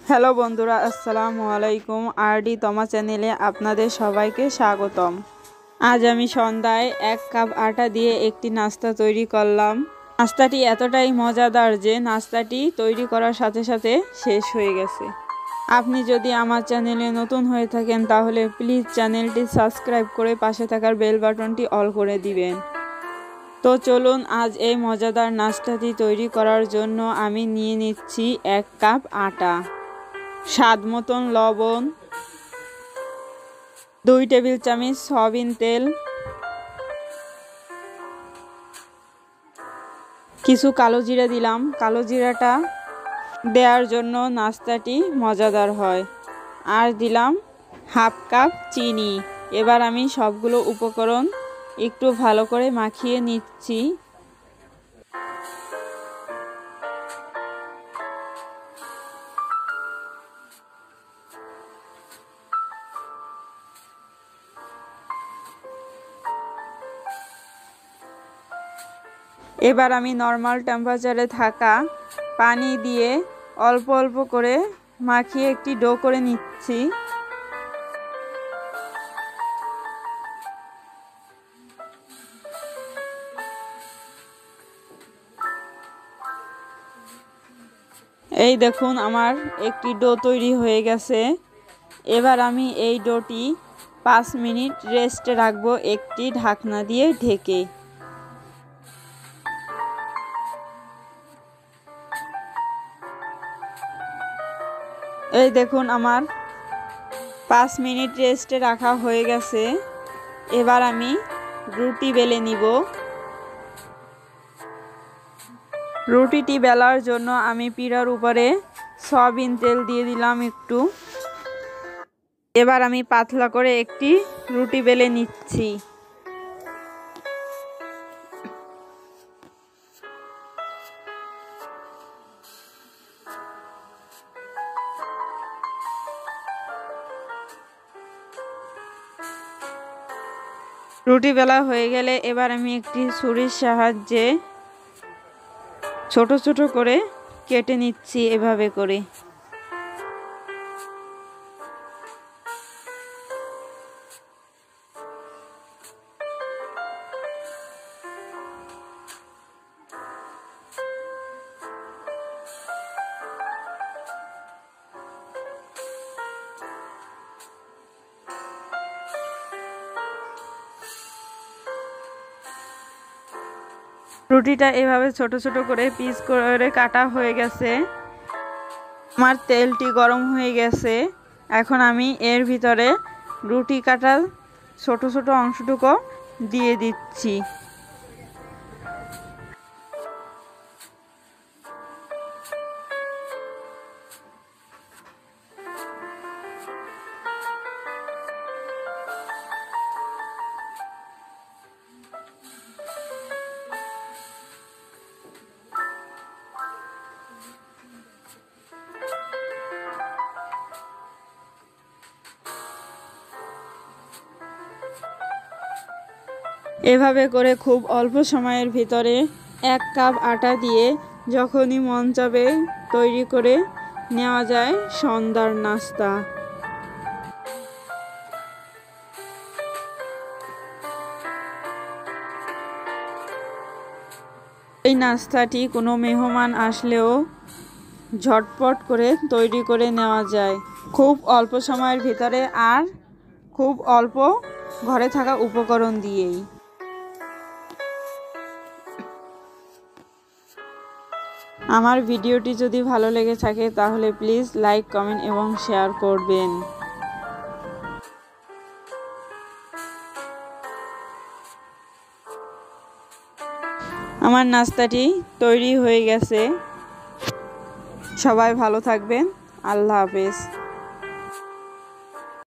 Hello বন্ধুরা, আসসালামু আলাইকুম। আরডি তমা চ্যানেলে আপনাদের সবাইকে স্বাগতম। আজ আমি সন্ধ্যায় 1 কাপ আটা দিয়ে একটি নাস্তা তৈরি করলাম। নাস্তাটি এতটাই মজাদার যে নাস্তাটি তৈরি করার সাথে সাথে শেষ হয়ে গেছে। আপনি যদি আমার চ্যানেলে নতুন হয়ে থাকেন তাহলে প্লিজ চ্যানেলটি সাবস্ক্রাইব করে পাশে থাকার বেল বাটনটি অল করে দিবেন। তো চলুন আজ এই মজাদার নাস্তাটি তৈরি করার জন্য আমি নিয়ে নিচ্ছি 1 কাপ আটা, স্বাদ মতন লবণ, 2 টেবিল চামচ সয়াবিন তেল, কিছু কালো জিরা দিলাম। কালো জিরাটা দেওয়ার জন্য নাস্তাটি মজাদার হয়। আর দিলাম 1/2 কাপ চিনি। এবার আমি সবগুলো উপকরণ একটু ভালো করে মাখিয়ে নিচ্ছি। এবার আমি নর্মাল টেম্পারেচারে থাকা পানি দিয়ে অল্প অল্প করে মাখিয়ে একটি ডো করে নিচ্ছি। এই দেখুন আমার একটি ডো তৈরি হয়ে গেছে। এবার আমি এই ডোটি 5 মিনিট রেস্টে রাখবো একটি ঢাকনা দিয়ে ঢেকে। এই দেখুন আমার 5 মিনিট রেস্টে রাখা হয়ে গেছে। এবার আমি রুটি বেলে নিব। রুটিটি বেলার জন্য আমি পিঠার উপরে সয়াবিন তেল দিয়ে দিলাম একটু। এবার আমি পাতলা করে একটি রুটি বেলে নিচ্ছি। রুটি বেলা হয়ে গেলে এবার আমি একটি ছুরির সাহায্যে ছোট ছোট করে কেটে নিচ্ছি এভাবে করে। রুটিটা এভাবে ছোট ছোট করে পিস করে কাটা হয়ে গেছে। আমার তেলটি গরম হয়ে গেছে। এখন আমি এর ভিতরে রুটি কাটা ছোট ছোট অংশটুকু দিয়ে দিচ্ছি। এভাবে করে খুব অল্প সময়ের ভিতরে 1 কাপ আটা দিয়ে যখনই মন চাবে তৈরি করে নেওয়া যায় সন্ধ্যার নাস্তা। এই নাস্তাটি কোনো মেহমান আসলেও ঝটপট করে তৈরি করে নেওয়া যায় খুব অল্প সময়ের ভিতরে আর খুব অল্প ঘরে থাকা উপকরণ দিয়েই। আমার ভিডিওটি যদি ভালো লেগে থাকে তাহলে প্লিজ লাইক, কমেন্ট এবং শেয়ার করবেন। আমার নাস্তাটি তৈরি হয়ে গেছে। সবাই ভালো থাকবেন। আল্লাহ হাফেজ।